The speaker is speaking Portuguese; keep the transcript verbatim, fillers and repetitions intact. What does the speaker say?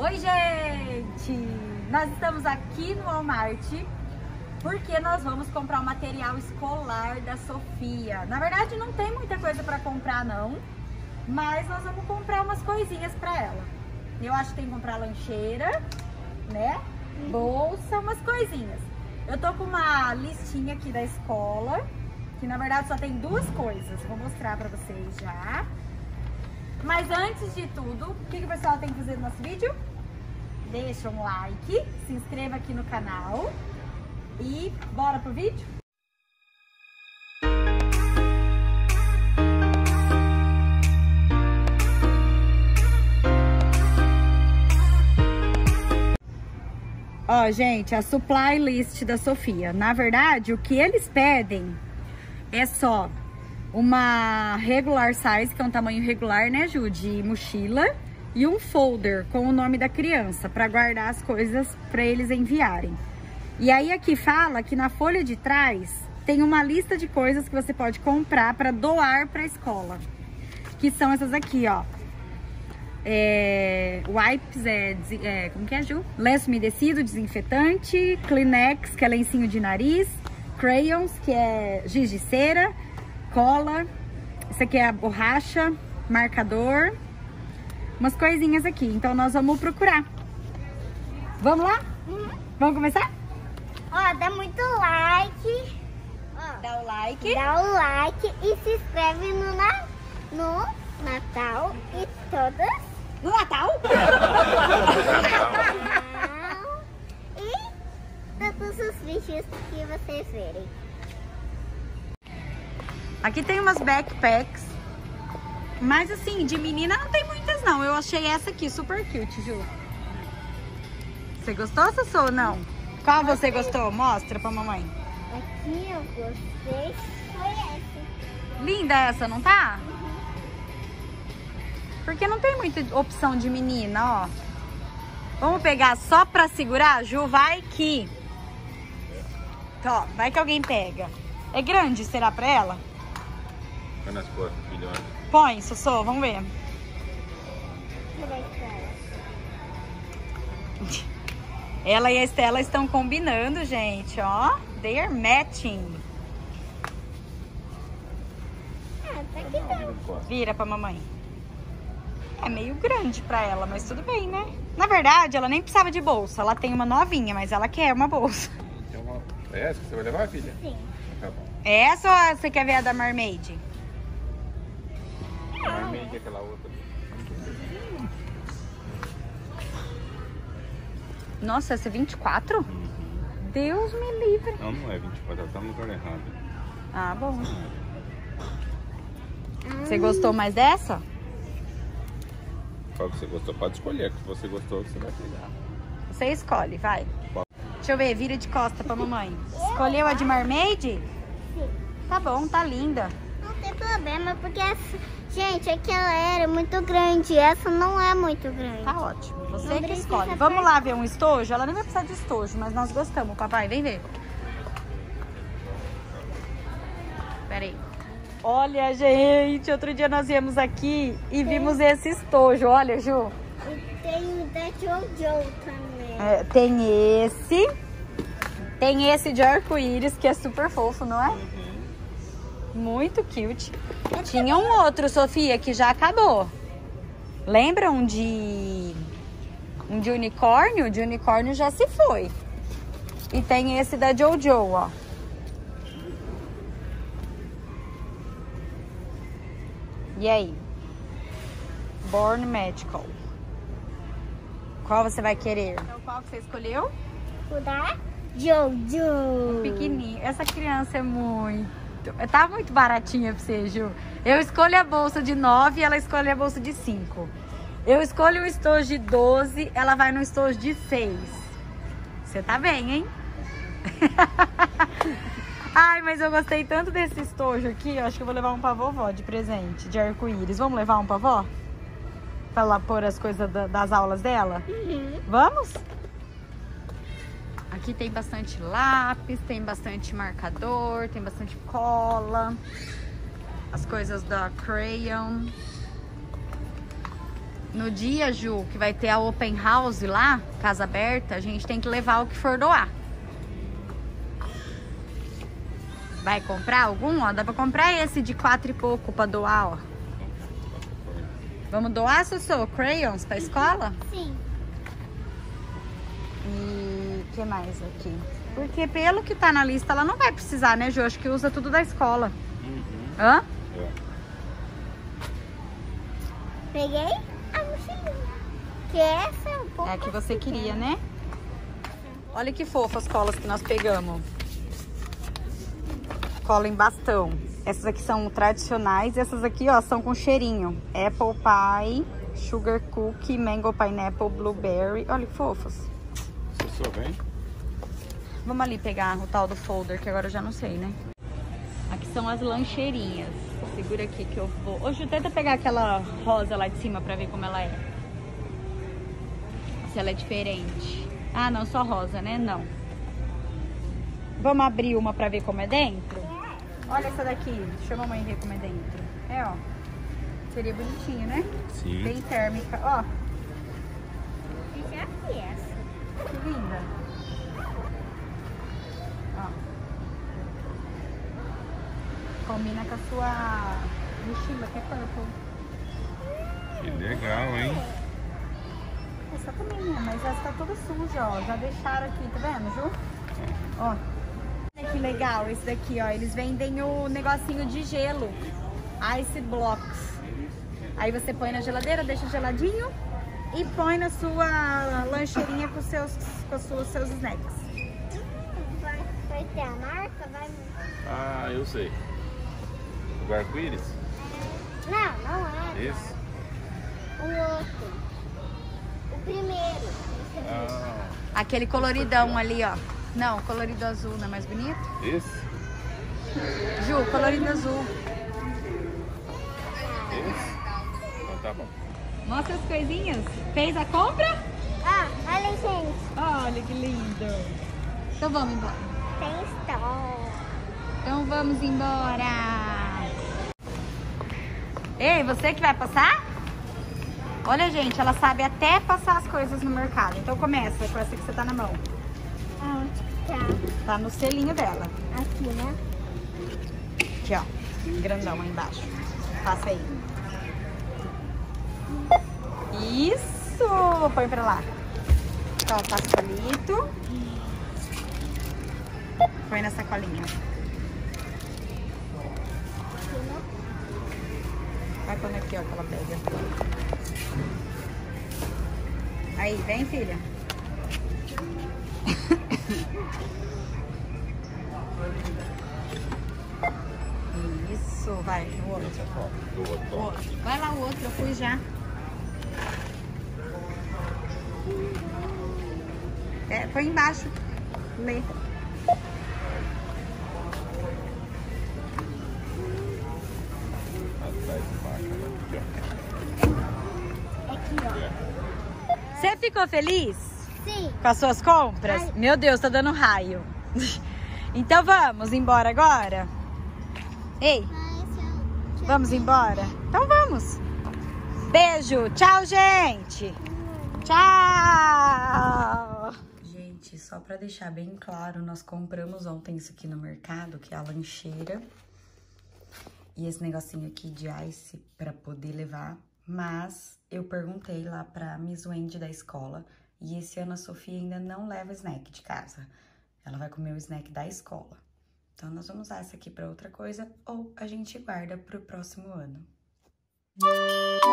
Oi, gente! Nós estamos aqui no Walmart porque nós vamos comprar o material escolar da Sofia. Na verdade, não tem muita coisa para comprar, não, mas nós vamos comprar umas coisinhas para ela. Eu acho que tem que comprar lancheira, né? Bolsa, umas coisinhas. Eu tô com uma listinha aqui da escola, que na verdade só tem duas coisas. Vou mostrar pra vocês já. Mas antes de tudo, o que, que o pessoal tem que fazer no nosso vídeo? Deixa um like, se inscreva aqui no canal e bora pro vídeo? Ó, gente, a supply list da Sofia. Na verdade, o que eles pedem é só uma regular size, que é um tamanho regular, né, Ju, de mochila, e um folder com o nome da criança, para guardar as coisas para eles enviarem. E aí aqui fala que na folha de trás tem uma lista de coisas que você pode comprar para doar para a escola. Que são essas aqui, ó. É, wipes, é, é, como que é, Ju? Lenço umedecido, desinfetante, Kleenex, que é lencinho de nariz, crayons, que é giz de cera, cola, isso aqui é a borracha, marcador, umas coisinhas aqui. Então nós vamos procurar. Vamos lá? Uhum. Vamos começar? Ó, dá muito like. Ó, dá o like. Dá o like e se inscreve no, na, no Natal e todas. No Natal? E todos os vídeos que vocês verem. Aqui tem umas backpacks, mas assim, de menina não tem muitas não. Eu achei essa aqui super cute, Ju. Você gostou, Sassô, ou não? Qual você gostou? Mostra pra mamãe. Aqui eu gostei, foi essa. Linda essa, não tá? Uhum. Porque não tem muita opção de menina, ó. Vamos pegar só pra segurar, Ju? Vai que... Ó, vai que alguém pega. É grande, será pra ela? Põe nas costas, filho. Põe, Sossô, vamos ver. Ela e a Estela estão combinando, gente, ó. They are matching. Ah, tá aqui dentro. Vira pra mamãe. É meio grande pra ela, mas tudo bem, né? Na verdade, ela nem precisava de bolsa. Ela tem uma novinha, mas ela quer uma bolsa. Tem uma... É essa que você vai levar, filha? Sim. Tá bom. É essa ou você quer ver a da Mermaid? A Mermaid é aquela outra. Nossa, essa é vinte e quatro? Uhum. Deus me livre. Não, não é vinte e quatro, ela tá no lugar errado. Ah, bom. Você gostou mais dessa? Qual que você gostou? Pode escolher, que se você gostou, você vai pegar. Você escolhe, vai. Qual? Deixa eu ver, vira de costa pra mamãe. Escolheu a de Mermaid? Sim. Tá bom, tá linda. Não tem problema, porque essa... Gente, aquela era muito grande, essa não é muito grande. Tá ótimo, você Não que precisa escolhe. per- Vamos lá ver um estojo? Ela nem vai precisar de estojo, mas nós gostamos, papai. Vem ver. Pera aí. Olha, gente, outro dia nós viemos aqui e vimos esse estojo. Olha, Ju. E tem o da Jojo também. É, tem esse. Tem esse de arco-íris, que é super fofo, não é? Uhum. Muito cute. Tinha um outro, Sofia, que já acabou. Lembra um de... Um de unicórnio? O de unicórnio já se foi. E tem esse da Jojo, ó. E aí? Born Magical. Qual você vai querer? Então, qual que você escolheu? O da Jojo. Pequenininho. Essa criança é muito... Tá muito baratinha pra você, Ju. Eu escolho a bolsa de nove e ela escolhe a bolsa de cinco. Eu escolho o estojo de doze, ela vai no estojo de seis. Você tá bem, hein? Ai, mas eu gostei tanto desse estojo aqui. Eu acho que eu vou levar um pra vovó de presente, de arco-íris. Vamos levar um pra vó? Pra lá pôr as coisas da, das aulas dela? Uhum. Vamos? Aqui tem bastante lápis, tem bastante marcador, tem bastante cola. As coisas da crayon. no dia, Ju, que vai ter a open house lá, casa aberta, a gente tem que levar o que for doar. Vai comprar algum? Ó, dá pra comprar esse de quatro e pouco pra doar, ó. Vamos doar, Sossô? Crayons pra escola? Sim. E o que mais aqui? Porque pelo que tá na lista, ela não vai precisar, né, Ju? Acho que usa tudo da escola. Uhum. Hã? É. Peguei a mochilinha. Que essa é um pouco... É a que você queria, né? Olha que fofas as colas que nós pegamos. Cola em bastão. Essas aqui são tradicionais. Essas aqui, ó, são com cheirinho. Apple Pie, Sugar Cookie, Mango Pineapple, Blueberry. Olha que fofas. Você só vem? Vamos ali pegar o tal do folder, que agora eu já não sei, né? Aqui são as lancheirinhas. Segura aqui que eu vou... Hoje tenta pegar aquela rosa lá de cima pra ver como ela é. Se ela é diferente. Ah, não, só rosa, né? Não. Vamos abrir uma pra ver como é dentro? Olha essa daqui. Deixa a mamãe ver como é dentro. É, ó. Seria bonitinho, né? Sim. Bem térmica. Ó, Eu já fiz essa. que linda. Ó. Combina com a sua mochila, que é purple. Que legal, hein? Essa também é, mas essa tá toda suja, ó. Já deixaram aqui, tá vendo, Ju? Ó. Olha que legal esse daqui, ó. Eles vendem o negocinho de gelo. Ice Blocks. Aí você põe na geladeira, deixa geladinho e põe na sua lancheirinha com, seus, com os seus, seus snacks. Vai, vai ter a marca? Vai... Ah, eu sei. O arco-íris? Não, não é. Esse? O outro. O primeiro. Ah, Aquele coloridão ali, ó. Não, colorido azul não é mais bonito? esse? Ju, colorido azul. Esse? Então tá bom. Mostra as coisinhas. Fez a compra? Ah, olha, gente. Olha que lindo. Então vamos embora. Tem store. Então vamos embora. Ei, você que vai passar? Olha, gente, ela sabe até passar as coisas no mercado. Então começa com essa que você tá na mão. Aonde que tá? Tá no selinho dela. Aqui, né? Aqui, ó. Grandão aí embaixo. Passa aí. Isso! Põe pra lá. Então, passa o palito. Põe na sacolinha. Vai pondo aqui, ó, que ela pega. Aí, vem, filha. Isso, vai, o outro. Do outro. O outro. Vai lá o outro, eu fui já. É, põe embaixo. Lê. Atrás de baixo. Aqui, ó. Você ficou feliz Sim. com as suas compras? Ai. Meu Deus, tá dando raio. Então vamos embora agora? Ei, vamos embora? Então vamos. Beijo. Tchau, gente. Tchau. Gente, só pra deixar bem claro, nós compramos ontem isso aqui no mercado, que é a lancheira. E esse negocinho aqui de ice pra poder levar. Mas eu perguntei lá pra Miss Wendy da escola e esse ano a Sofia ainda não leva snack de casa. Ela vai comer o snack da escola. Então nós vamos usar essa aqui pra outra coisa ou a gente guarda pro próximo ano.